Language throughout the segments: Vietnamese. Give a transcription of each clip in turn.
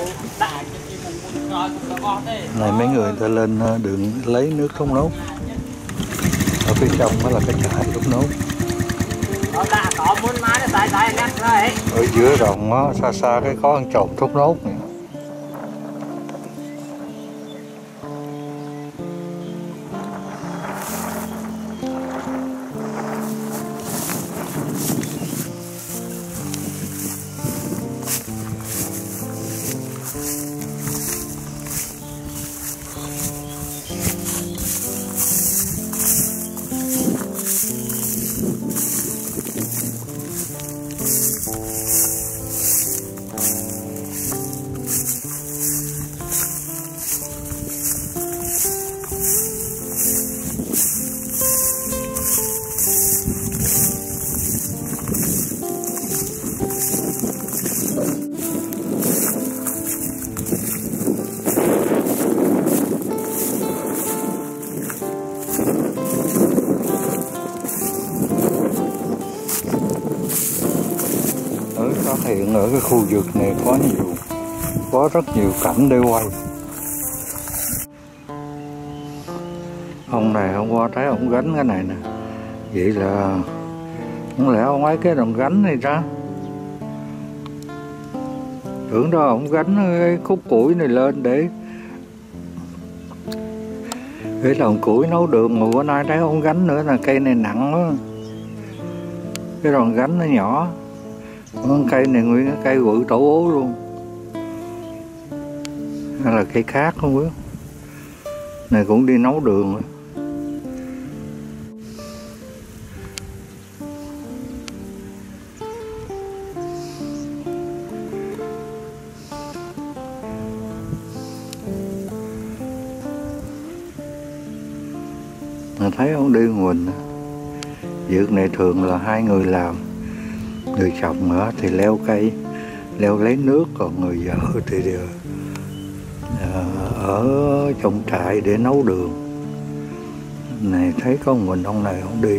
Này mấy người ta lên đường lấy nước thốt nốt. Ở phía trong đó là cái trại thốt nốt. Ở giữa đồng đó, xa xa cái có ăn trộm thốt nốt này. Phát hiện ở cái khu vực này có rất nhiều cảnh để quay. Ông này hôm qua thấy ông gánh cái này nè, vậy là không lẽ ông ấy cái đồng gánh này ra, tưởng đâu ông gánh cái khúc củi này lên để đồng củi nấu đường, mà bữa nay thấy ông gánh nữa là cây này nặng quá, cái đòn gánh nó nhỏ. Cây này nguyên cái cây bự tổ ố luôn, hay là cây khác không biết. Này cũng đi nấu đường rồi. Mà thấy ông đi mình, việc này thường là hai người làm. Người chồng thì leo cây, leo lấy nước, còn người vợ thì ở trong trại để nấu đường. Này thấy có mình ông này ông đi.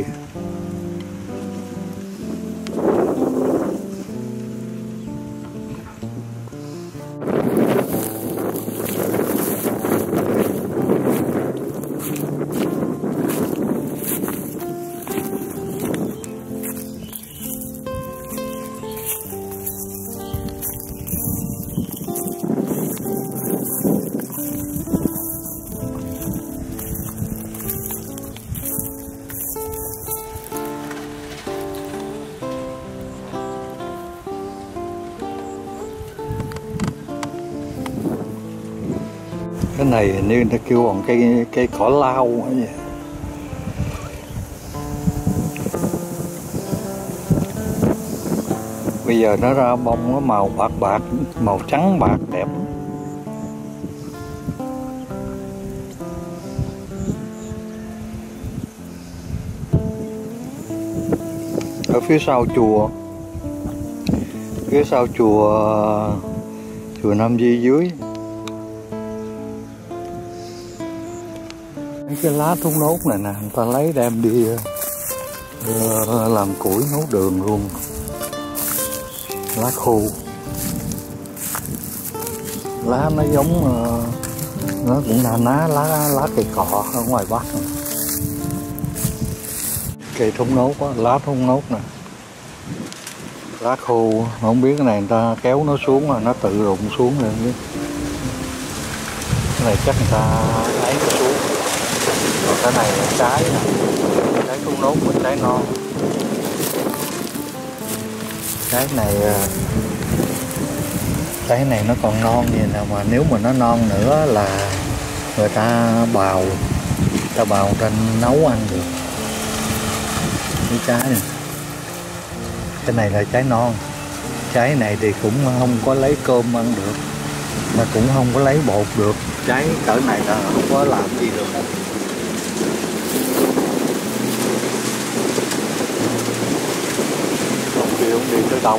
Cái này như người ta kêu bằng cây cỏ lau vậy. Bây giờ nó ra bông nó màu bạc, màu trắng bạc đẹp. Ở phía sau chùa Nam Di dưới. Cái lá thốt nốt này nè, người ta lấy đem đi làm củi nấu đường luôn. Lá khô, lá nó giống, nó cũng là lá cây cọ ở ngoài Bắc. Cây thốt nốt á, lá thốt nốt nè, lá khô, không biết cái này người ta kéo nó xuống rồi nó tự rụng xuống rồi không biết. Cái này chắc người ta lấy nó xuống. Còn cái này là trái thốt nốt và trái non. Trái này nó còn non vậy nào, mà nếu mà nó non nữa là người ta bào trên nấu ăn được. Cái trái này, cái này là trái non. Trái này thì cũng không có lấy cơm ăn được, mà cũng không có lấy bột được. Trái cỡ này là không có làm gì được. Không đi tới đâu.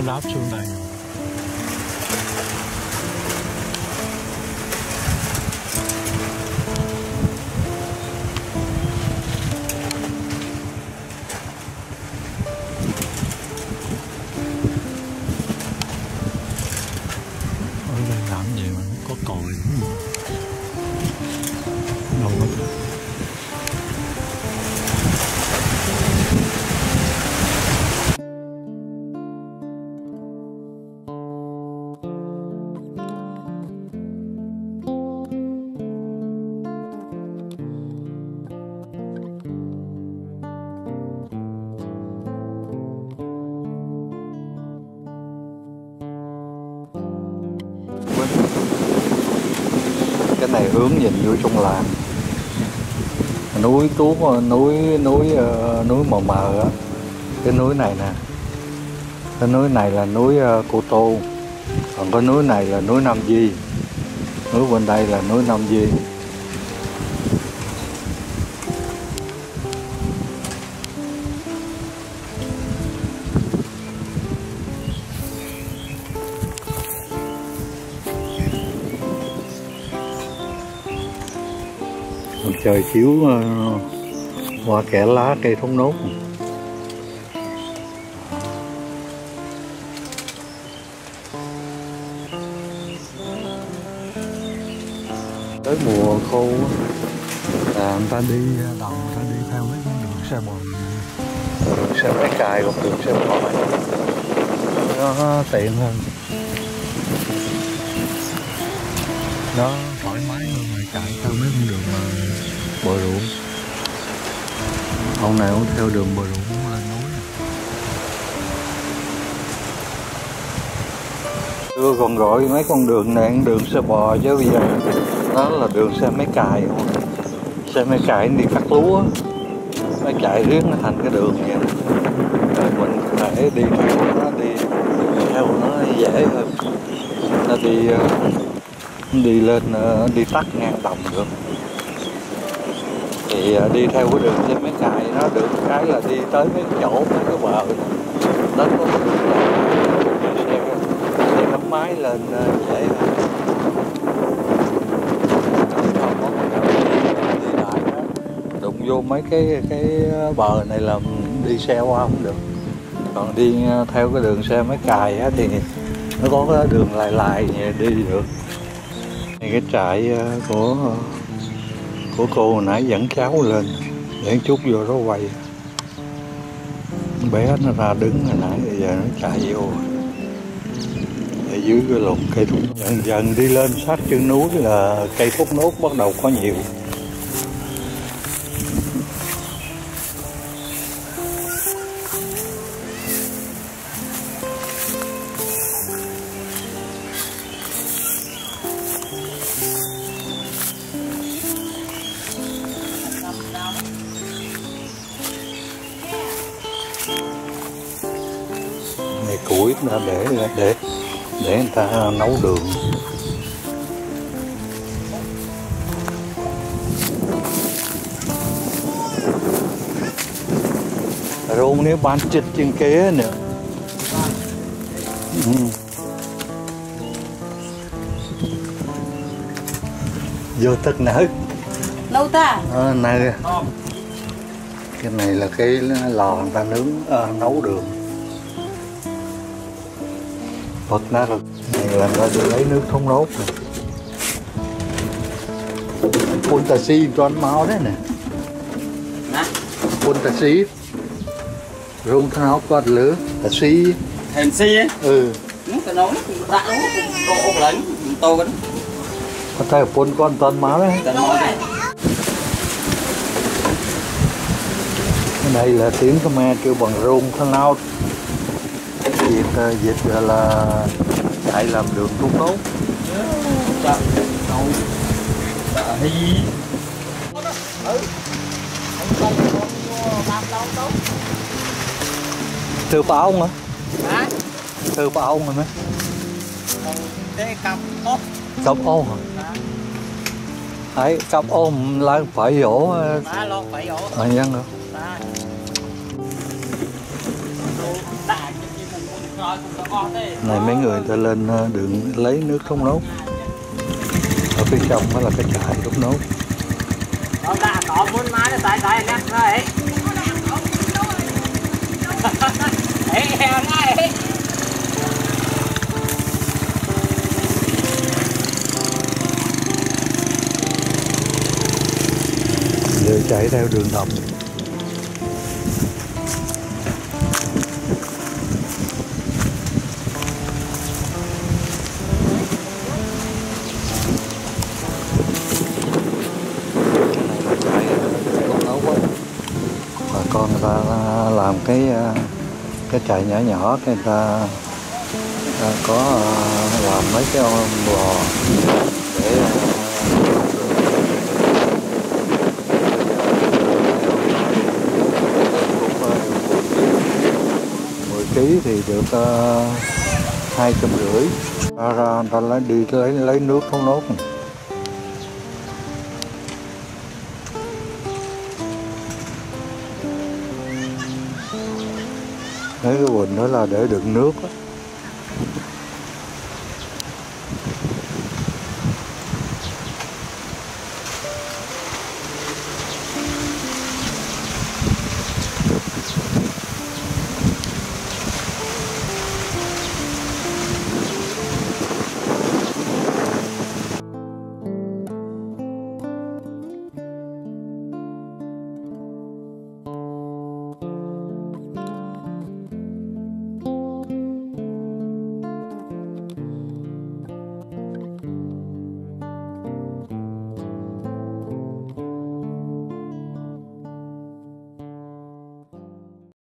đáp xuống đây. Ở đây làm gì mà có còi đúng không? Cái này hướng nhìn vô trong làng, núi Tuốt, núi mờ mờ á, cái núi này nè, cái núi này là núi Cô Tô, còn cái núi này là núi Nam Di, núi bên đây là núi Nam Di. Trời chiếu qua kẽ lá cây thốt nốt. Tới mùa khô là người ta đi đồng, người ta đi theo mấy con đường xe bò, đường xe máy cày hoặc đường xe bò nó tiện hơn, nó thoải mái hơn là chạy theo mấy con đường mà bờ ruộng. Ông này cũng theo đường bờ ruộng cũng lên núi. Chưa còn gọi mấy con đường này đường xe bò chứ bây giờ nó là đường xe máy cày. Xe máy cày đi cắt lúa, nó chạy riết nó thành cái đường vậy. Rồi mình có thể đi theo nó, đi theo nó dễ hơn. Nó đi lên, đi tắt ngang đồng được. Thì đi theo cái đường xe máy cày nó được cái là đi tới mấy chỗ mấy cái bờ đất có xe gắn máy lên dễ hơn. Đi lại đó, đụng vô mấy cái bờ này là đi xe qua không được. Còn đi theo cái đường xe máy cày á, thì nó có cái đường lại đi được. Cái trại của cô hồi nãy dẫn cháu lên để chút vô đó quay. Bé nó ra đứng hồi nãy, bây giờ nó chạy vô ở dưới cái lùm cây thốt. Dần dần đi lên sát chân núi là cây thốt nốt bắt đầu có nhiều. Này củi đã để người ta nấu đường. Rồi nếu bán chích trên kế nữa. Vô tất nở. Lâu ta? Này. Cái này là cái lò người ta nướng nấu đường. Phật nát rồi. Này là người ta lấy nước thốt nốt rồi. Phun tà xi cho anh máu đấy nè. Phun tà xi. Rung thốt nốt có lửa. Tà xi. Hèn xi á? Ừ. Cái nấu đã nấu độ lấy to cái. Có thể phun con toàn máu đấy. Cái này là tiếng Khmer kêu bằng rung thốt nốt. Dịch là chạy làm đường thốt nốt. Từ bao ông hả? Từ bao ông hả mấy? Cặp ôm hả? Đấy, cặp ôm là phải dỗ. Dân rồi. Này mấy người ta lên đường lấy nước thốt nốt. Ở phía trong đó là cái trại thốt nốt. Giờ chạy theo đường đồng. Bà con người ta làm cái trại nhỏ nhỏ, người ta có làm mấy cái bò để ký thì được 250. Ra người ta lấy nước thốt nốt. Mấy cái bình đó là để đựng nước á.